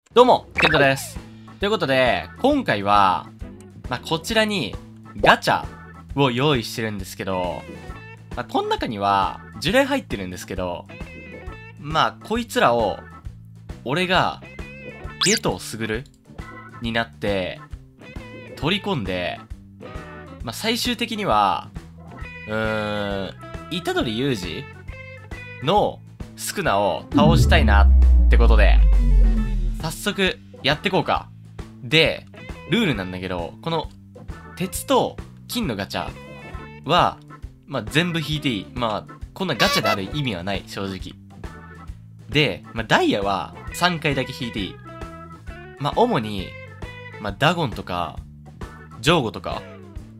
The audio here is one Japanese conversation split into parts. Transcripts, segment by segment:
どうも、ケントです。ということで、今回は、こちらにガチャを用意してるんですけど、この中には呪霊入ってるんですけど、こいつらを、俺がゲトウスグルになって、取り込んで、最終的には、虎杖裕二のスクナを倒したいなってことで、早速やってこうか。で、ルールなんだけど、この鉄と金のガチャは、全部引いていい。こんなガチャである意味はない、正直。で、ダイヤは3回だけ引いていい。主に、ダゴンとか、ジョーゴとか、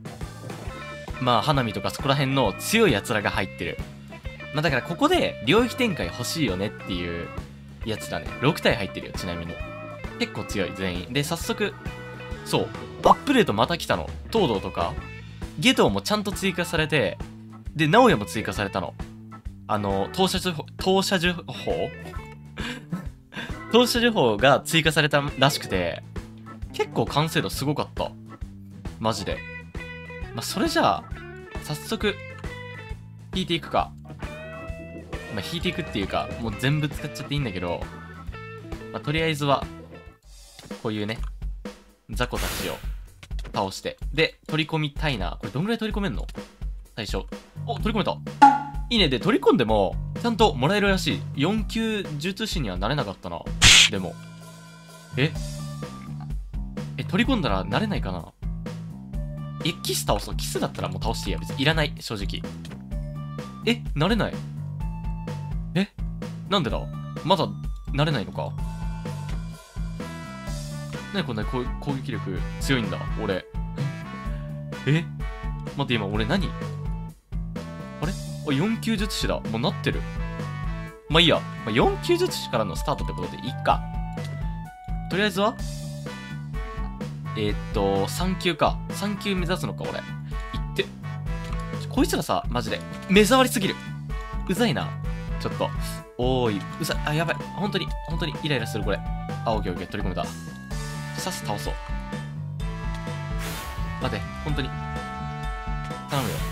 花見とかそこら辺の強い奴らが入ってる。だからここで領域展開欲しいよねっていうやつだね。6体入ってるよ、ちなみに。結構強い、全員。で、早速、そう、アップデートまた来たの。東堂とか、ゲトウもちゃんと追加されて、で、直哉も追加されたの。投射呪法投射呪法が追加されたらしくて、結構完成度すごかった。マジで。それじゃあ、早速、引いていくか。引いていくっていうか、もう全部使っちゃっていいんだけど、とりあえずは、こういうね、雑魚たちを倒して。で、取り込みたいな。これどんぐらい取り込めんの？最初。お、取り込めた。いいね。で、取り込んでも、ちゃんともらえるらしい。4級術師にはなれなかったな。でも。取り込んだらなれないかな？キス倒そう。キスだったらもう倒していいや。別にいらない。正直。なれない。なんでだ？まだ、なれないのか？なにこんな攻撃力強いんだ、俺。待って、今俺何？あれ？4級術師だ。もうなってる。いいや。4級術師からのスタートってことでいっか。とりあえずは3級か。3級目指すのか、俺。いって。こいつらさ、マジで。目障りすぎる。うざいな。ちょっと。おーい。うざい。やばい。本当にイライラする、これ。オッケーオッケー。取り込めた。さっさ倒そう。待て、本当に。頼むよ。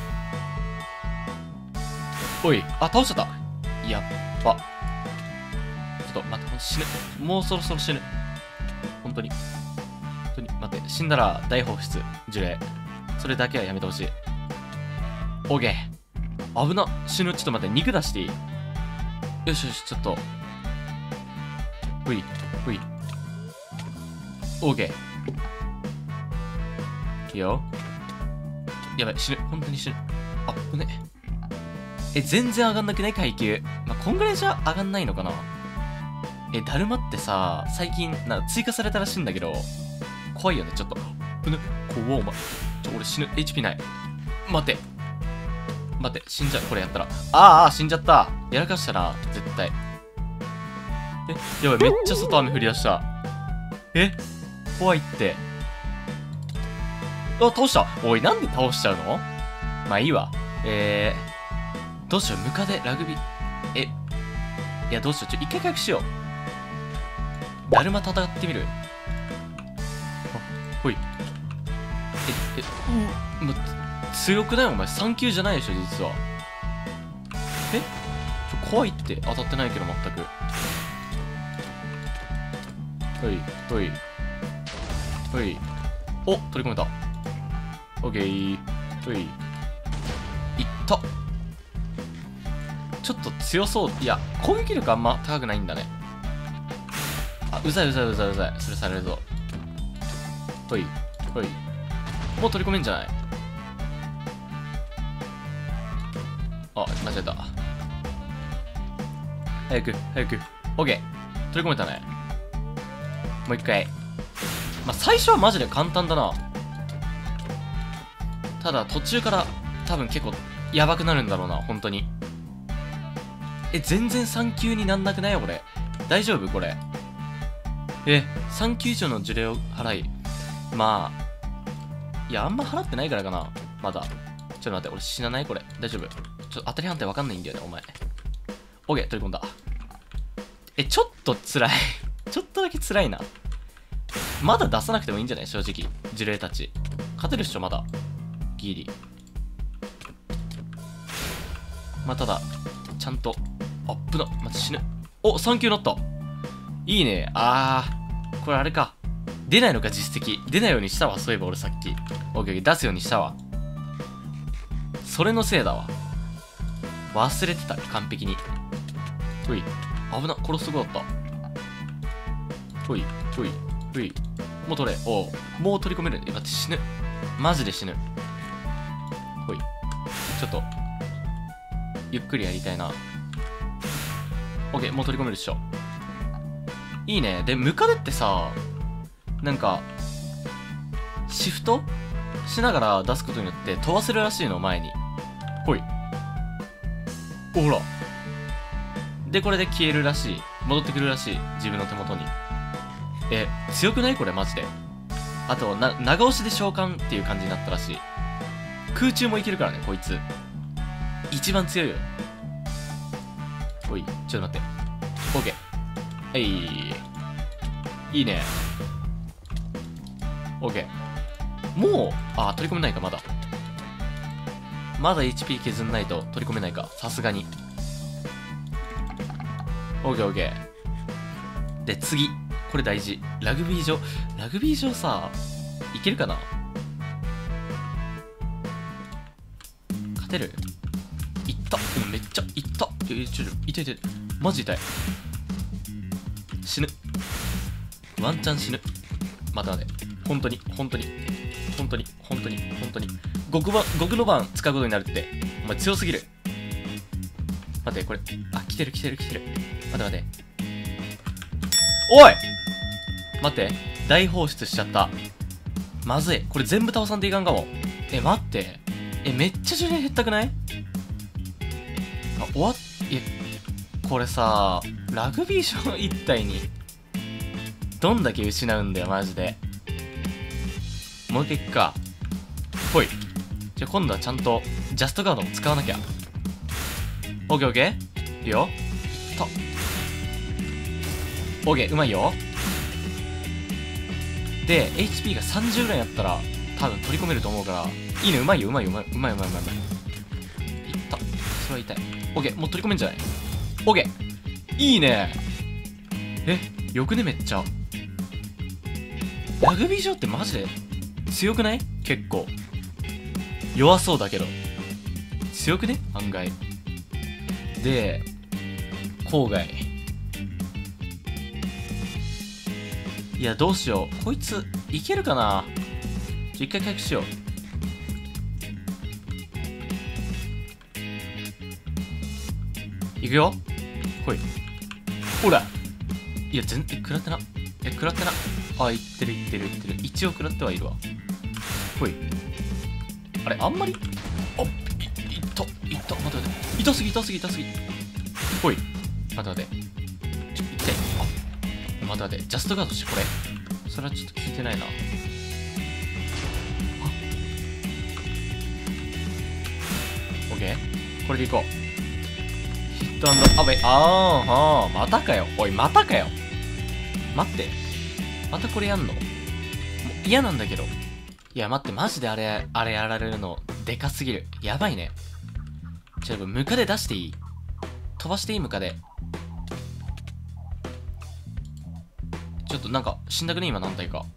おい。倒しちゃった。やっば。ちょっと待って、死ぬ。もうそろそろ死ぬ。本当に。待って、死んだら大放出。呪霊。それだけはやめてほしい。オーケー。危な。死ぬ。ちょっと待って、肉出していい？よし、ちょっと。ほい。オーケー。いいよ。やばい、死ぬ。本当に死ぬ。危ね。全然上がんなくない？階級。こんぐらいじゃ上がんないのかな？だるまってさ、最近、追加されたらしいんだけど、怖いよね、ちょっと。怖お前。俺死ぬ。HP ない。待って、死んじゃう。これやったら。死んじゃった。やらかしたな、絶対。やばい、めっちゃ外雨降り出した。怖いって。倒した。おい、なんで倒しちゃうの？いいわ。どうしよう、ムカデ、ラグビー。いや、どうしよう。一回回復しよう。だるま戦ってみる。ほい。強くない？お前3級じゃないでしょ、実は。怖いって。当たってないけど、全く。ほい。お、取り込めた。オッケー。ほい。いった。ちょっと強そう。いや、攻撃力あんま高くないんだね。うざい。それされるぞ。ほい。もう取り込めんじゃない？間違えた。早く。オッケー。取り込めたね。もう一回。最初はマジで簡単だな。ただ途中から多分結構やばくなるんだろうな、本当に。全然3級になんなくないよ、これ。大丈夫これ。3級以上の呪霊を払い。いや、あんま払ってないからかな。まだ。ちょっと待って、俺死なないこれ。大丈夫。当たり判定わかんないんだよね、お前。オッケー、取り込んだ。ちょっと辛い。 ちょっとだけ辛いな。まだ出さなくてもいいんじゃない正直。呪霊たち。勝てるっしょ、まだ。ギリ。まあ、ただ、ちゃんと、アップだ。待って、死ぬ。お、3級なった。いいね。これあれか。出ないのか、実績。出ないようにしたわ、そういえば俺さっき。オッケーオッケー、出すようにしたわ。それのせいだわ。忘れてた、完璧に。ほい。危な、殺すとこだった。ほい、ほい、ほい。もう取れ。おう。もう取り込める。待って、死ぬ。マジで死ぬ。ほい。ちょっと、ゆっくりやりたいな。オッケー、もう取り込めるっしょ。いいね。で、ムカデってさ、なんか、シフトしながら出すことによって飛ばせるらしいの、前に。ほい。お、ほら。で、これで消えるらしい。戻ってくるらしい。自分の手元に。強くないこれ、マジで。あと、長押しで召喚っていう感じになったらしい。空中もいけるからね、こいつ。一番強いよ。おい、ちょっと待って。オッケー。いいね。オッケー。もう、取り込めないか、まだ。まだ HP 削んないと取り込めないか。さすがに。オッケーオッケー。で、次。これ大事。ラグビー場。ラグビー場さ、いけるかな？勝てる？いった。めっちゃ、いった。痛い。マジ痛い。死ぬ。ワンチャン死ぬ。待て。本当に。極の番使うことになるって。お前強すぎる。待って、これ。来てる。待て。おい！待って。大放出しちゃった。まずい。これ全部倒さんといかんかも。待って。めっちゃ呪霊減ったくない？これさ、ラグビー場1体に、どんだけ失うんだよ、マジで。もう一回いくか。ほい。じゃあ今度はちゃんと、ジャストガードも使わなきゃ。オッケー。いいよ。オッケー、うまいよ。で、HP が30ぐらいだったら、多分取り込めると思うから、いいね、うまい。いった。それは痛い。オッケー、もう取り込めんじゃない？オッケー。いいね。よくね、めっちゃ。ラグビー場ってマジで強くない？結構。弱そうだけど。強くね？案外。で、郊外。いや、どうしよう。こいつ、いけるかな？一回回復しよう。いくよ。ほい。ほら。いや、食らってな。いってる。一応食らってはいるわ。ほい。あれ、あんまり。いった。待って。痛すぎ。ほい。待って。痛い。待って。ジャストガードして、これ。それはちょっと聞いてないな。オッケー。これでいこう。ヒットアンドアウェイ。またかよ。待って。またこれやんの？もう嫌なんだけど。いや、待って、マジであれやられるの、でかすぎる。やばいね。ムカデ出していい？飛ばしていい？ムカデ。ちょっとなんか、死んだくね今何体か。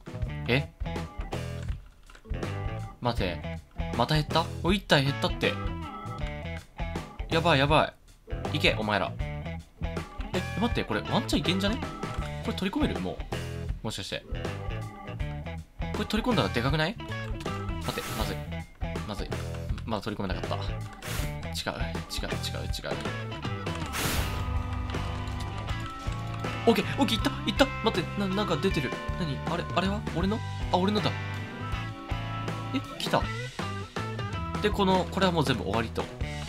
待て。また減った？1体減ったって。やばい。いけ、お前ら。待って、これワンチャンいけんじゃね？これ取り込める？もしかして。これ取り込んだらでかくない？待って、まずい。まだ取り込めなかった。違う。オッケー、いった。待って、なんか出てる。あれは俺のだ。来た。で、これはもう全部終わりと。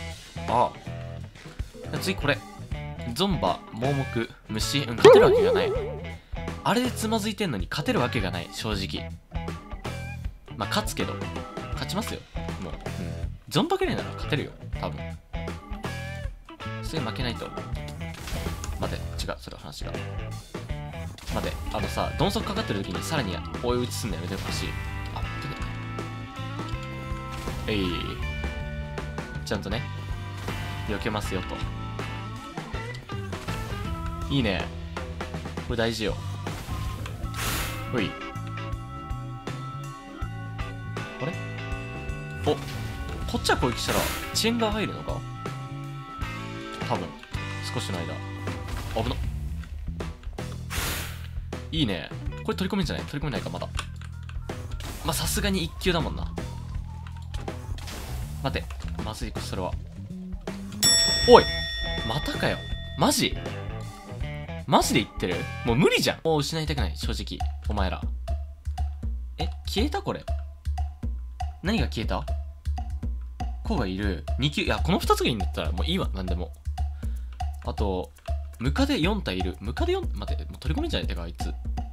次これ。ゾンバ、盲目、虫。勝てるわけがない。あれでつまずいてんのに勝てるわけがない、正直。まあ、勝つけど。勝ちますよ。もう。ゾンバぐらいなら勝てるよ。多分。それ負けないと思う。待て、違う、それは話が。 待て、さ、鈍足かかってる時にさらに追い打ちすんのやめてほしい。あ、てけ。ちゃんとね、避けますよと。いいね。これ大事よ。ほい。あれ？お、こっちは攻撃したら遅延が入るのか？多分。少しの間。危な。いいね。これ取り込めんじゃない？取り込めないか、まだ。まあ、さすがに1級だもんな。待て。まずい、それは。おい！またかよ。マジで言ってる？もう無理じゃん。もう失いたくない、正直。お前ら。消えたこれ。何が消えた？こうがいる。2級。いや、この2つがいいんだったらもういいわ、なんでも。あと、ムカデ4体いる。ムカデ4、待って、もう取り込めんじゃねえてか、あいつ。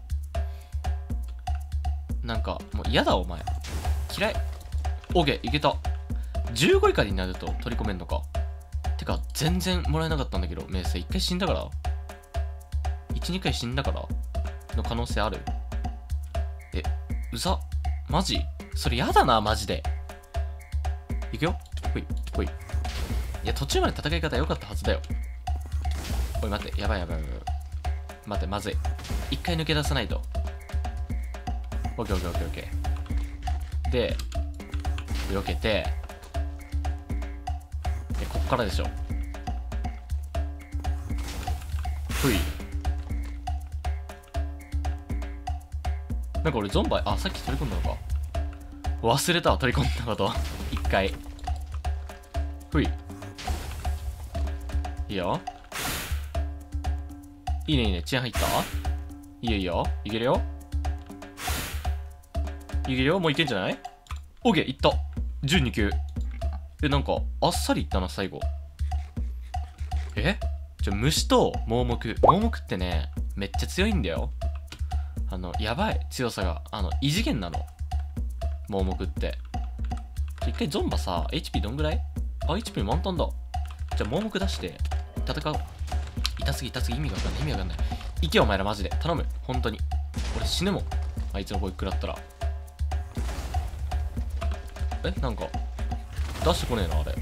なんか、もう嫌だ、お前。嫌い。オーケー、いけた。15以下になると取り込めんのか。てか、全然もらえなかったんだけど、名声1回死んだから。1、2回死んだからの可能性ある？うざ。マジ？それやだな、マジで。いくよ。ほい、ほい。いや、途中まで戦い方良かったはずだよ。おい、待って。やばい。待って、まずい。一回抜け出さないと。オッケー。で、避けて、こっからでしょ。ほい。なんか俺ゾンバイ、さっき取り込んだのか。忘れたわ、取り込んだこと。一回。ほい。いいよ。いいね。遅延入った？いいよ。いけるよ。もういけんじゃない？オッケー、いった。12級。なんか、あっさりいったな、最後。虫と盲目。盲目ってね、めっちゃ強いんだよ。やばい、強さが。異次元なの。盲目って。一回ゾンバさ、HP どんぐらい？ HP 満タンだ。じゃあ盲目出して、戦う。痛すぎ、意味がわかんない。いけよ、お前らマジで。頼む。本当に。俺死ぬもん。あいつの声食らったら。なんか、出してこねえな、あれ。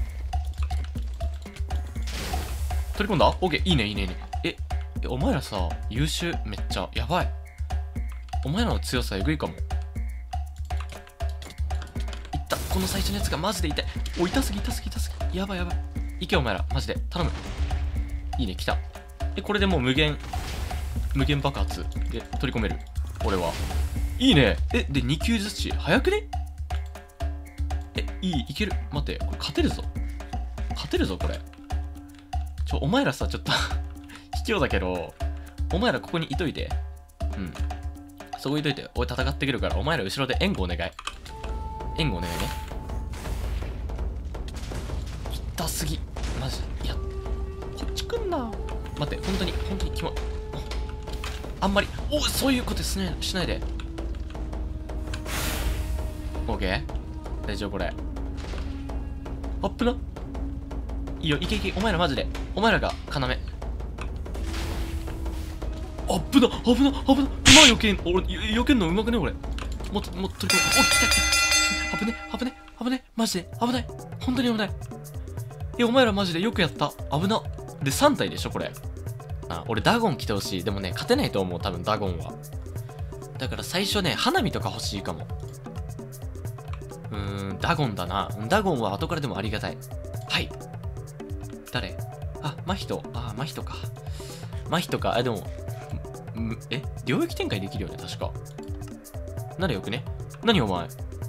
取り込んだ？オッケー、いいね。お前らさ、優秀。めっちゃ、やばい。お前らの強さえぐいかも。いった。この最初のやつがマジで痛い。痛すぎ。やばい。いけよ、お前ら。マジで。頼む。いいね、来た。これでもう無限爆発で取り込める。俺は。いいね。で、2級ずつ早くね？いける。待って、これ勝てるぞ、これ。お前らさ、ちょっと卑怯だけど、お前らここにいといて。そこいといて。俺戦ってくるから、お前ら後ろで援護お願い。ね。痛すぎ。マジで。いや、こっち来んな。待って、本当にあんまり、そういうことしないで。オッケー？大丈夫、これ。アップな。いいよ、いけ。お前らマジで。お前らが要。危な。うまい、避けんのうまくね、俺。もっと取り込む。来た。危ね。マジで。危ない。本当に危ない。お前らマジでよくやった。危な。で、3体でしょ、これ。俺ダゴン来てほしい。でもね、勝てないと思う、多分ダゴンは。だから最初ね、花火とか欲しいかも。ダゴンだな。ダゴンは後からでもありがたい。はい。誰？真人か。真人か。でも、領域展開できるよね、確か。ならよくね。何お前。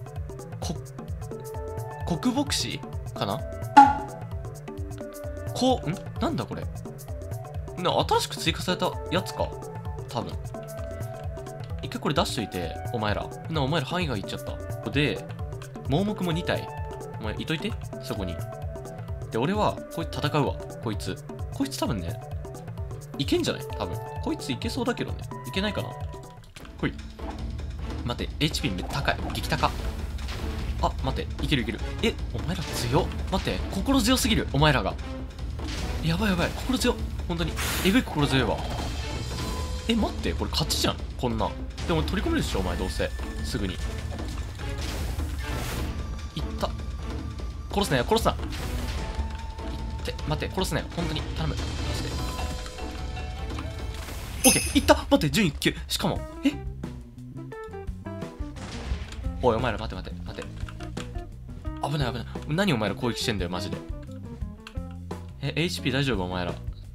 国牧師かな？なんだこれ。新しく追加されたやつか。多分。一回これ出しといて、お前ら範囲外いっちゃった。で、盲目も2体。お前いといて、そこに。で、俺は、こいつ戦うわ。こいつ多分ね、いけんじゃない？多分。こいついけそうだけどね。いけないかな？ほい。待って、HP 高い。激高。待って、いける。お前ら強っ。待って、心強すぎる。お前らが。やばい。心強っ。本当に。えぐい心強いわ。 え、待って、これ勝ちじゃん、こんな。でも取り込めるでしょ、お前、どうせ。すぐに。いった。殺すなよ、殺すな。いって、待って、殺すなよ、本当に。頼む。マジで。オッケー、いった。待って、順位1級。しかも、おい、お前ら、待って。危ない。何お前ら攻撃してんだよ、マジで。HP 大丈夫お前ら。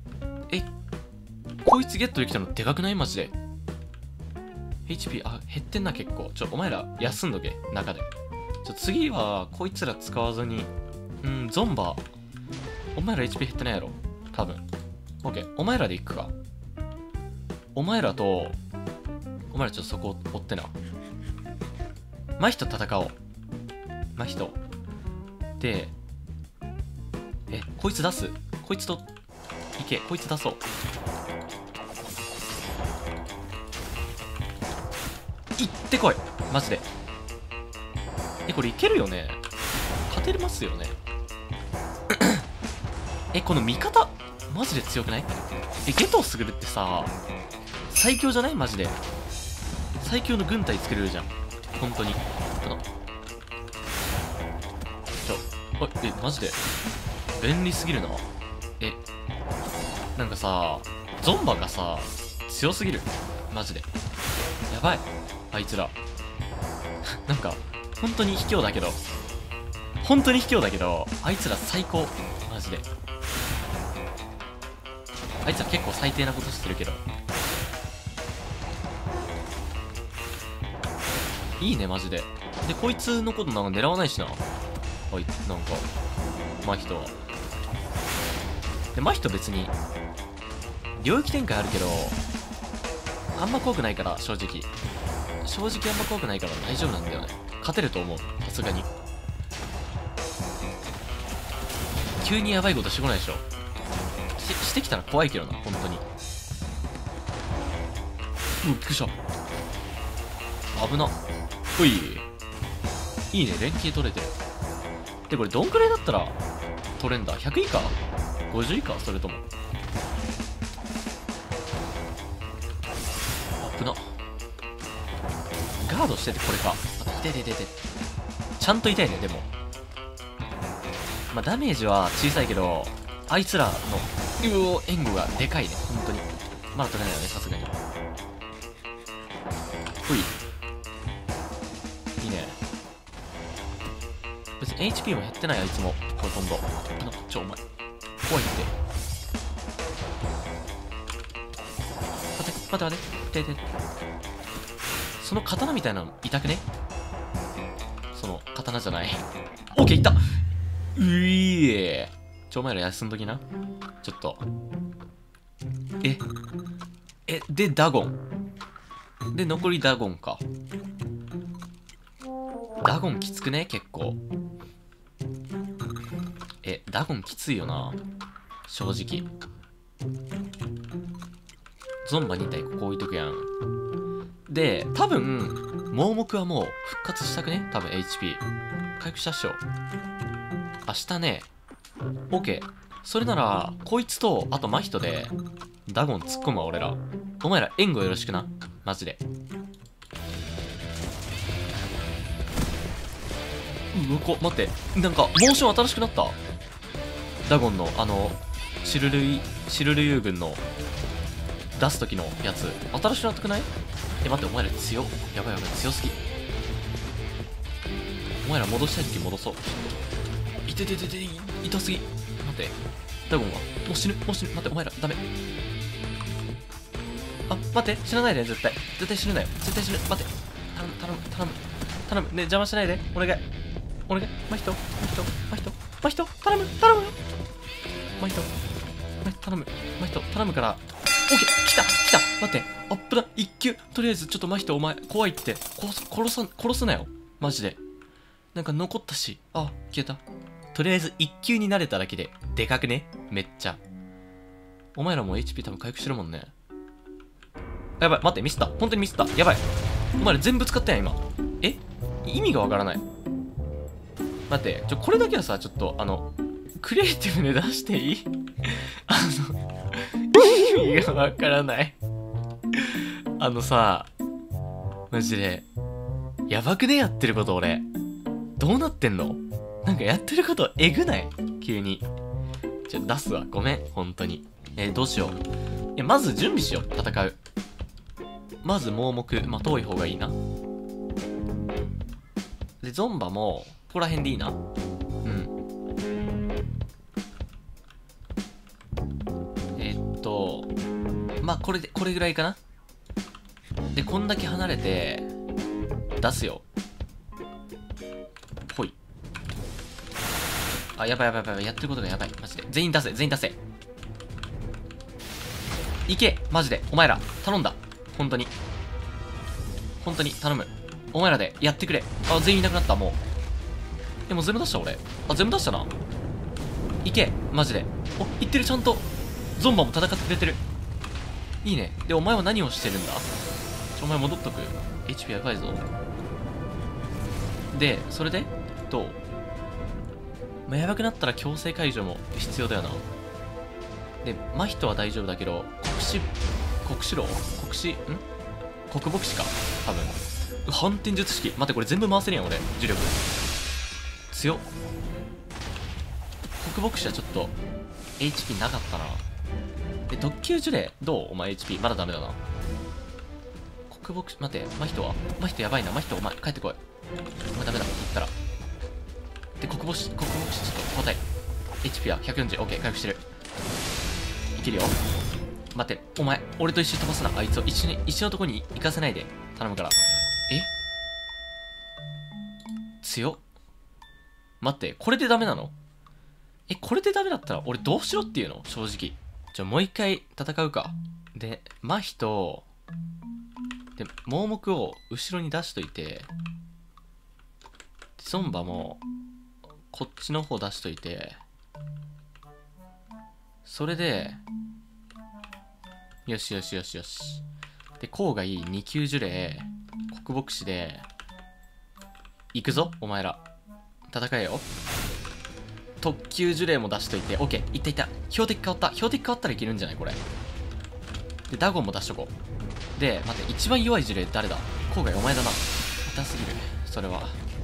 こいつゲットできたのでかくないマジで。HP、減ってんな、結構。お前ら、休んどけ、中で。次は、こいつら使わずに、ゾンバ。お前ら HP 減ってないやろ。多分。OK。お前らで行くか。お前らちょっとそこを追ってな。真人戦おう。真人。で、こいつ出す。こいつと、いけ。こいつ出そう。行ってこいマジで。これいけるよね。勝てますよね。この味方マジで強くない？ゲトウスグルってさ、最強じゃないマジで。最強の軍隊作れるじゃん、本当に。マジで便利すぎるな。なんかさ、ゾンバがさ強すぎるマジで。やばいあいつら。なんか本当に卑怯だけどあいつら最高マジで。あいつら結構最低なことしてるけどいいねマジで。でこいつのことなんか狙わないしな。なんか真人は。で真人別に領域展開あるけどあんま怖くないから、正直あんま怖くないから大丈夫なんだよね。勝てると思う、さすがに。急にやばいことしてこないでしょ。してきたら怖いけどな、本当に。びっくりした。危な。ほい。いいね、連携取れてる。で、これどんくらいだったら取れんだ？ 100 以下？ 50 以下？それとも。危な。ガードしててこれか。痛い。ちゃんと痛いね、でも。まあ、ダメージは小さいけど、あいつらの、援護がでかいね、本当に。まだ取れないよね、さすがに。ほい。いいね。別に HP も減ってない、あいつも。ほとんど。お前。怖いって。待って。痛い。その刀みたいなの痛くね？その刀じゃない。オッケー、いった。お前ら休んどきな。ちょっと。で、ダゴン。で、残りダゴンか。ダゴンきつくね？結構。ダゴンきついよな。正直。ゾンバ2体ここ置いとくやん。で、多分、盲目はもう復活したくね？多分 HP。回復したっしょ。明日ね。OK。それなら、こいつと、あと真人で、ダゴン突っ込むわ、俺ら。お前ら援護よろしくな。マジで。待って。なんか、モーション新しくなった。ダゴンの、シルルユー軍の、出す時のやつ。新しくなってくない？待って、お前ら強っ。やばい、強すぎ。お前ら戻したい時戻そう。痛すぎ。待って。ダゴンはもう死ぬ。待って、お前らダメ。待って、死なないで、絶対死ぬなよ。絶対死ぬ。待って。頼む。ね、邪魔しないで。お願い。真人。頼む。真人、頼むから。オッケー、来た。待って。アップだ。一級。とりあえず、ちょっと真人、お前、怖いって。殺すなよ。マジで。なんか残ったし。消えた。とりあえず、一級になれただけで、でかくね？めっちゃ。お前らも HP 多分回復してるもんね。やばい、待って、ミスった。本当にミスった。やばい。お前ら全部使ったやん、今。意味がわからない。待って、これだけはさ、ちょっと、クリエイティブで出していい？意味がわからない。 あのさ、マジで、やばくねやってること俺。どうなってんの？なんかやってることえぐない？急に。出すわ。ごめん。本当に。どうしよう。まず準備しよう。戦う。まず盲目。まあ、遠い方がいいな。で、ゾンバも、ここら辺でいいな。うん。まあ、これぐらいかな。で、こんだけ離れて、出すよ。ほい。あ、やばい。やってることがやばい。マジで。全員出せ。いけマジで。お前ら、頼んだ。本当に頼む。お前らでやってくれ。あ、全員いなくなった、もう。もう全部出した俺。あ、全部出したな。いけマジで。お、いってる、ちゃんと。ゾンバも戦ってくれてる。いいね。で、お前は何をしてるんだ？お前戻っとく。HP やばいぞ。で、それでどう？まあ、やばくなったら強制解除も必要だよな。で、真人は大丈夫だけど、国士か多分。反転術式。待って、これ全部回せるやん、俺。呪力。強っ。国牧師はちょっと、HP なかったな。で、特級呪霊、どう？お前 HP。まだダメだな。国牧師、待って、真人やばいな。真人、お前、帰ってこい。お前ダメだ。言ったら。で、国牧師、ちょっと交代。HP は140。OK、回復してる。いけるよ。待って、お前、俺と一緒に飛ばすな。あいつを一緒のとこに行かせないで。頼むから。強っ。待って、これでダメなの？これでダメだったら俺どうしろっていうの？正直。じゃあもう一回戦うか。で、真人、で、盲目を後ろに出しといて、ゾンバも、こっちの方出しといて、それで、よし。で、郊外2級呪霊、国牧師で、行くぞ、お前ら。戦えよ。特級呪霊も出しといて、オッケー、いった。標的変わったらいけるんじゃないこれ。で、ダゴンも出しとこう。で、待って、一番弱い呪霊誰だ？郊外お前だな。痛すぎる。それは。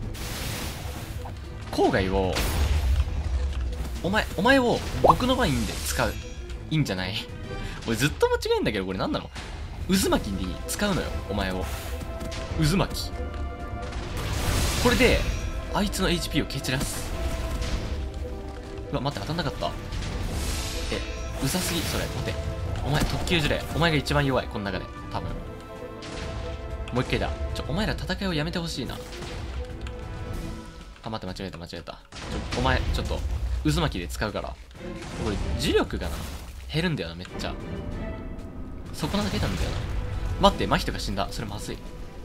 郊外を、お前を僕の番いいんで使う。いいんじゃない？俺ずっと間違えんだけど、これなんなの？渦巻きに使うのよ、お前を。渦巻き。これで、あいつの HP を蹴散らす。うわ、待って、当たんなかった。うざすぎ、それ。待って。お前、特級呪霊。お前が一番弱い、この中で。多分。もう一回だ。お前ら戦いをやめてほしいな。あ、待って、間違えた。お前、ちょっと、渦巻きで使うから。これ、呪力がな、減るんだよな、めっちゃ。そこなだけなんだよな。待って、真人が死んだ。それまずい。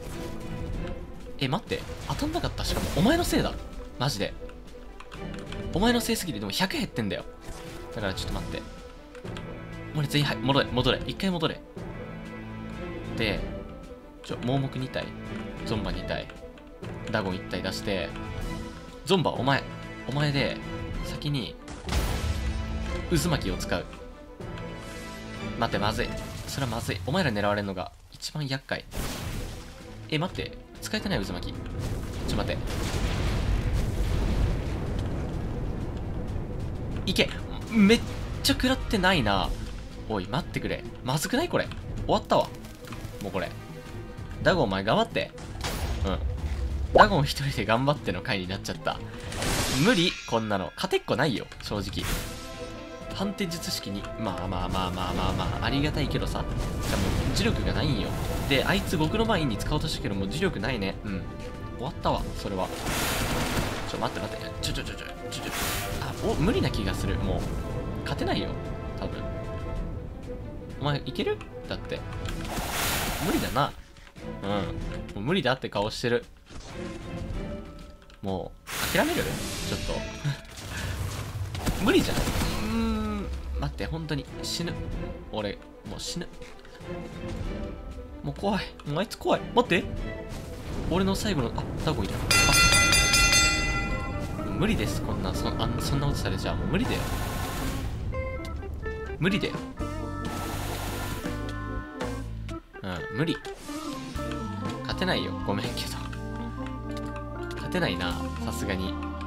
待って。当たんなかった。しかも、お前のせいだ。マジで。お前のせいすぎて、でも100減ってんだよ。だからちょっと待って。俺全員、はい、戻れ。一回戻れ。で、盲目2体。ゾンバ2体。ダゴン1体出して、ゾンバ、お前で、先に、渦巻きを使う。待って、まずい。それはまずい。お前ら狙われるのが一番厄介。待って。使えてない渦巻き。待って。いけ。めっちゃ食らってないな。おい、待ってくれ。まずくないこれ。終わったわ。もうこれ。ダゴンお前頑張って。ダゴン一人で頑張っての回になっちゃった。無理こんなの。勝てっこないよ。正直。反転術式に。まあ、ありがたいけどさ。しかも、磁力がないんよ。で、あいつ僕の番に使おうとしたけども、磁力ないね。終わったわ、それは。待って。無理な気がする。もう、勝てないよ。多分。お前、いける？だって。無理だな。もう無理だって顔してる。もう、諦める？ちょっと。無理じゃん。待って、本当に死ぬ。俺、もう死ぬ。もう怖い。もうあいつ怖い。待って。俺の最後の、ダゴンいる。無理です。そんなことされちゃう。もう無理だよ。 無理。勝てないよ。ごめんけど。勝てないな、さすがに。